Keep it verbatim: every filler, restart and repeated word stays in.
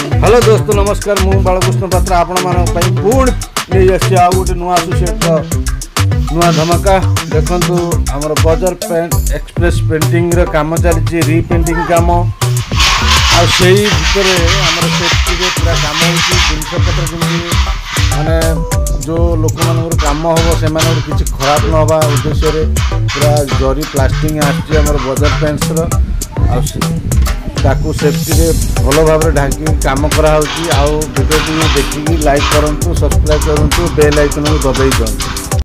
Hello दोस्तों नमस्कार मु बालकृष्ण पात्र आपण मान पुणी नहीं आसी आ गोटे नुआ आसोसीएट नुआ धमाका देखु आमर बजर पेंट एक्सप्रेस पेंटिंग रो काम चली रिपेंटिंग काम आ से भितर आमर सेफ्टी पूरा काम होपत्र माने जो लोक मान काम हम से किसी खराब न हवा उद्देश्य पूरा जरी प्लास्टिक आम बजर पेंट्स ताकू सेफ्टी रे भल भाव ढाकी काम कराऊँ। आउ वीडियो देखिए लाइक करूँ, सब्सक्राइब करूँ, बेल आइकन को दबाई दिखाँ।